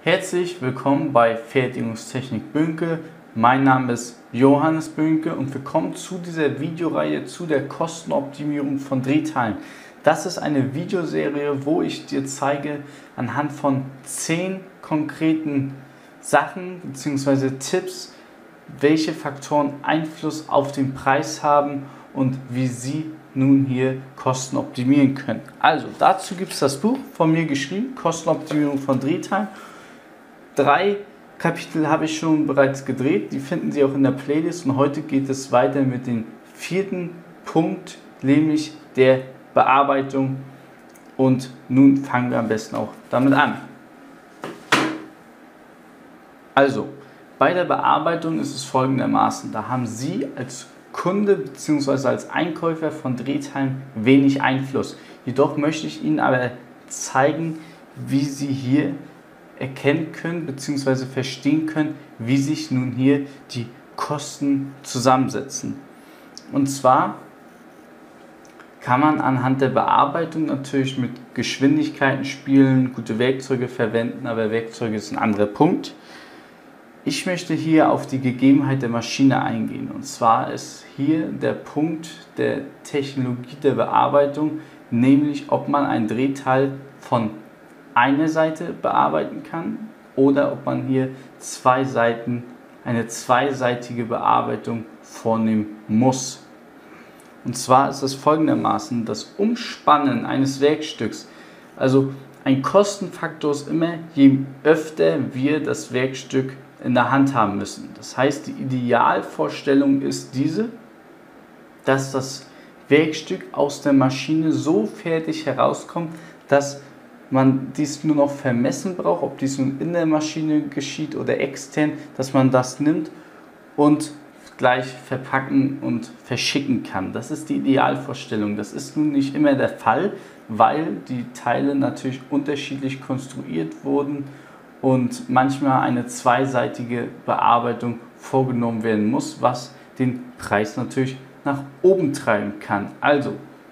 Herzlich willkommen bei Fertigungstechnik Bünke. Mein Name ist Johannes Bünke und willkommen zu dieser Videoreihe zu der Kostenoptimierung von Drehteilen. Das ist eine Videoserie, wo ich dir zeige anhand von 10 konkreten Sachen bzw. Tipps, welche Faktoren Einfluss auf den Preis haben und wie sie nun hier Kosten optimieren können. Also dazu gibt es das Buch von mir geschrieben, Kostenoptimierung von Drehteilen. 3 Kapitel habe ich schon bereits gedreht, die finden Sie auch in der Playlist und heute geht es weiter mit dem 4. Punkt, nämlich der Bearbeitung, und nun fangen wir am besten auch damit an. Also, bei der Bearbeitung ist es folgendermaßen, da haben Sie als Kunde bzw. als Einkäufer von Drehteilen wenig Einfluss. Jedoch möchte ich Ihnen aber zeigen, wie Sie hier erkennen können bzw. verstehen können, wie sich nun hier die Kosten zusammensetzen. Und zwar kann man anhand der Bearbeitung natürlich mit Geschwindigkeiten spielen, gute Werkzeuge verwenden, aber Werkzeuge ist ein anderer Punkt. Ich möchte hier auf die Gegebenheit der Maschine eingehen, und zwar ist hier der Punkt der Technologie der Bearbeitung, nämlich ob man ein Drehteil von einer Seite bearbeiten kann oder ob man hier eine zweiseitige Bearbeitung vornehmen muss. Und zwar ist es folgendermaßen: Das Umspannen eines Werkstücks, also ein Kostenfaktor ist immer, je öfter wir das Werkstück in der Hand haben müssen. Das heißt, die Idealvorstellung ist diese, dass das Werkstück aus der Maschine so fertig herauskommt, dass man dies nur noch vermessen braucht, ob dies nun in der Maschine geschieht oder extern, dass man das nimmt und gleich verpacken und verschicken kann. Das ist die Idealvorstellung. Das ist nun nicht immer der Fall, weil die Teile natürlich unterschiedlich konstruiert wurden und manchmal eine zweiseitige Bearbeitung vorgenommen werden muss, was den Preis natürlich nach oben treiben kann. Also,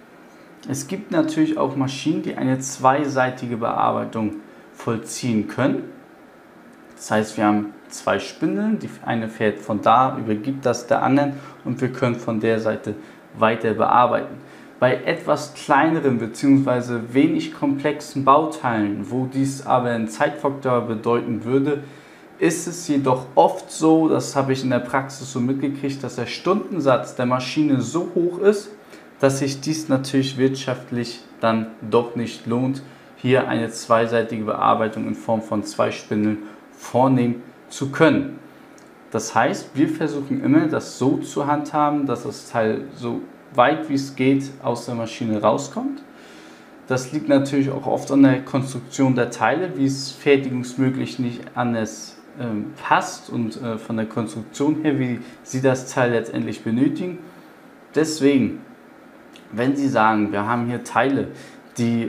es gibt natürlich auch Maschinen, die eine zweiseitige Bearbeitung vollziehen können. Das heißt, wir haben 2 Spindeln, die eine fährt von da, übergibt das der anderen und wir können von der Seite weiter bearbeiten. Bei etwas kleineren bzw. wenig komplexen Bauteilen, wo dies aber einen Zeitfaktor bedeuten würde, ist es jedoch oft so, das habe ich in der Praxis so mitgekriegt, dass der Stundensatz der Maschine so hoch ist, dass sich dies natürlich wirtschaftlich dann doch nicht lohnt, hier eine zweiseitige Bearbeitung in Form von 2 Spindeln vornehmen zu können. Das heißt, wir versuchen immer, das so zu handhaben, dass das Teil so weit wie es geht aus der Maschine rauskommt. Das liegt natürlich auch oft an der Konstruktion der Teile, wie es fertigungsmöglich nicht anders passt und von der Konstruktion her, wie Sie das Teil letztendlich benötigen. Deswegen, wenn Sie sagen, wir haben hier Teile, die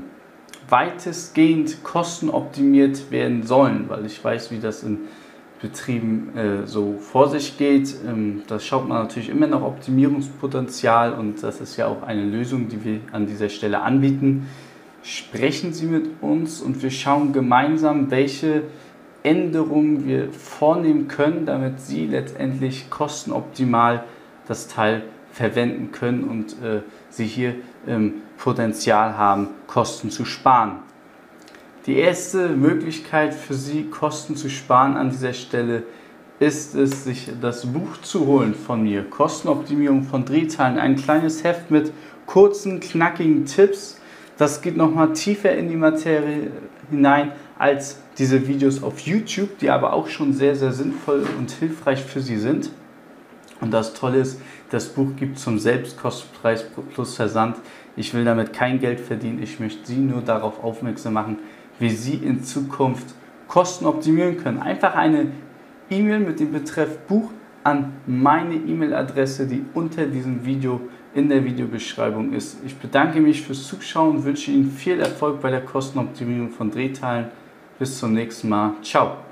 weitestgehend kostenoptimiert werden sollen, weil ich weiß, wie das in Betrieben so vor sich geht, da schaut man natürlich immer nach Optimierungspotenzial und das ist ja auch eine Lösung, die wir an dieser Stelle anbieten. Sprechen Sie mit uns und wir schauen gemeinsam, welche Änderungen wir vornehmen können, damit Sie letztendlich kostenoptimal das Teil verwenden können und Sie hier Potenzial haben, Kosten zu sparen. Die erste Möglichkeit für Sie, Kosten zu sparen an dieser Stelle, ist es, sich das Buch zu holen von mir, Kostenoptimierung von Drehteilen. Ein kleines Heft mit kurzen, knackigen Tipps. Das geht nochmal tiefer in die Materie hinein als diese Videos auf YouTube, die aber auch schon sehr, sehr sinnvoll und hilfreich für Sie sind. Und das Tolle ist, das Buch gibt es zum Selbstkostenpreis plus Versand. Ich will damit kein Geld verdienen, ich möchte Sie nur darauf aufmerksam machen, wie Sie in Zukunft Kosten optimieren können. Einfach eine E-Mail mit dem Betreff Buch an meine E-Mail-Adresse, die unter diesem Video in der Videobeschreibung ist. Ich bedanke mich fürs Zuschauen und wünsche Ihnen viel Erfolg bei der Kostenoptimierung von Drehteilen. Bis zum nächsten Mal. Ciao.